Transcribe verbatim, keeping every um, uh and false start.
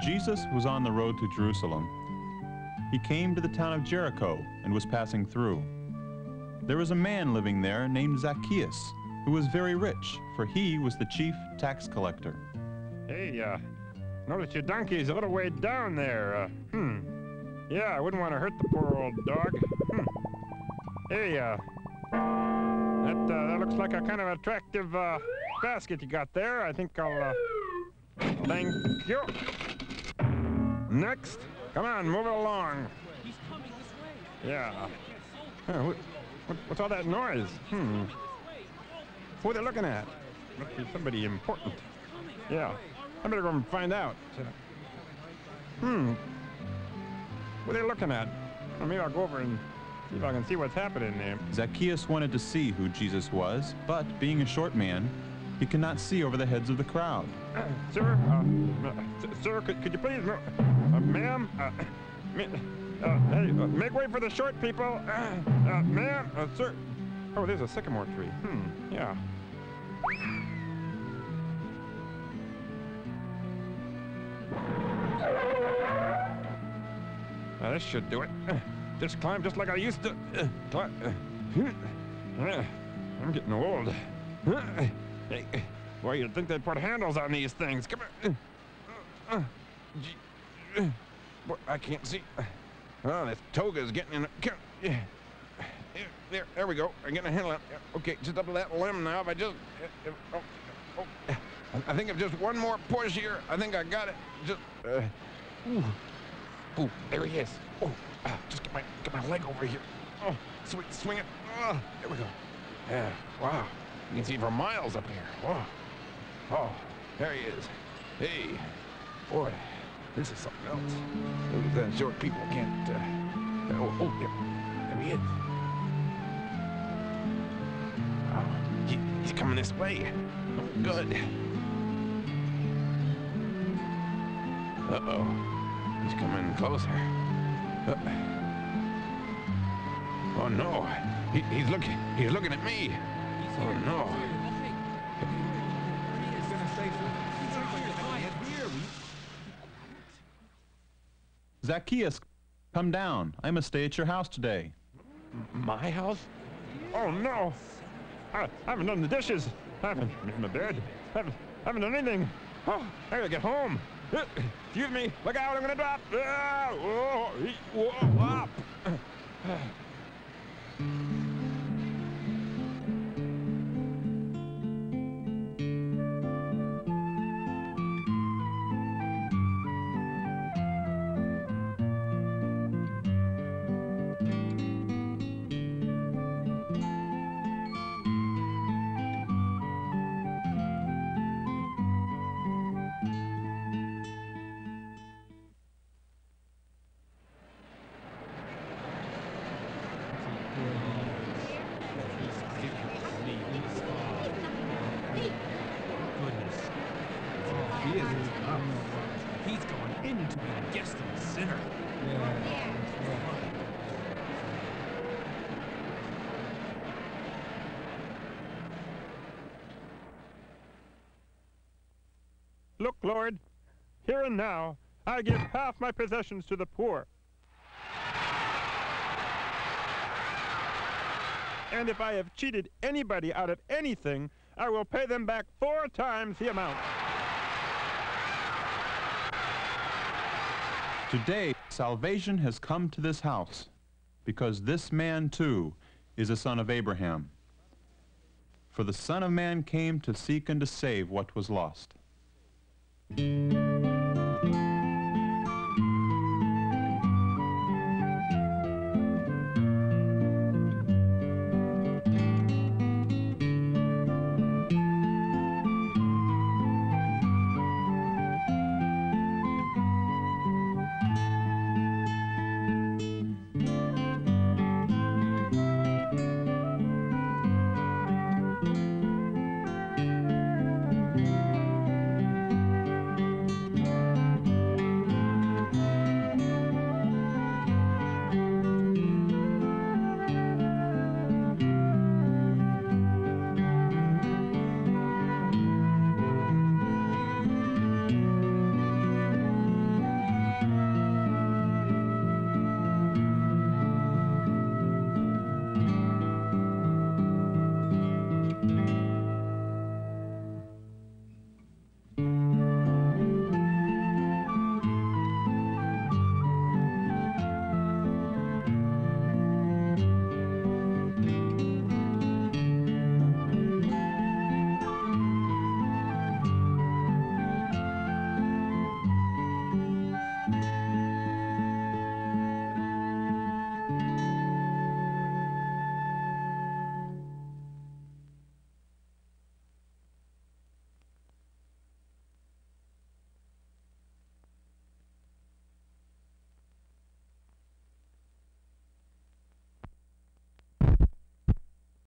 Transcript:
Jesus was on the road to Jerusalem, he came to the town of Jericho and was passing through. There was a man living there named Zacchaeus, who was very rich, for he was the chief tax collector. Hey, uh, notice your donkey's a little way down there. Uh, hmm. Yeah, I wouldn't want to hurt the poor old dog. Hmm. Hey, uh, that, uh, that looks like a kind of attractive, uh, basket you got there. I think I'll, uh, thank you. Next. Come on, move it along. He's coming this way. Yeah. Uh, what, what, what's all that noise? Hmm. Who are they looking at? Must be somebody important. Yeah. I better go and find out. Hmm. What are they looking at? Well, maybe I'll go over and see if I can see what's happening there. Zacchaeus wanted to see who Jesus was, but being a short man, he could not see over the heads of the crowd. Uh, sir, uh, uh, sir, could, could you please, uh, ma'am, uh, uh, hey, uh, make way for the short people. Uh, uh, ma'am, uh, sir. Oh, there's a sycamore tree. Hmm, yeah. Uh, this should do it. Uh, just climb just like I used to. Uh, climb. Uh, uh, I'm getting old. Uh, hey, well, you'd think they'd put handles on these things. Come on. Uh, uh, gee, uh, boy, I can't see. Oh, this toga's getting in. The, yeah. There, there we go. I'm getting a handle on. Okay, just up to that limb now. If I just. Uh, oh, oh, I think if just one more push here, I think I got it. Just. Uh, ooh. Ooh, there he is. Oh, ah, just get my get my leg over here. Oh, swing, swing it. Oh, there we go. Yeah, wow. You can see for miles up here. Oh, oh, there he is. Hey, boy, this is something else. Those uh, short people can't. Uh, oh, oh, there, there he is. Oh, he, he's coming this way. Oh, good. Uh oh. He's coming closer. Uh, oh no! He, he's looking. He's looking at me. Oh no! Zacchaeus, come down. I must stay at your house today. My house? Oh no! I, I haven't done the dishes. I haven't made my bed. I haven't, I haven't done anything. Oh, I gotta get home. Uh, excuse me. Look out! I'm gonna drop. Ah, whoa, whoa, up. He's going in to be a guest of the sinner. Look, Lord, here and now, I give half my possessions to the poor. And if I have cheated anybody out of anything, I will pay them back four times the amount. Today, salvation has come to this house, because this man, too, is a son of Abraham. For the Son of Man came to seek and to save what was lost.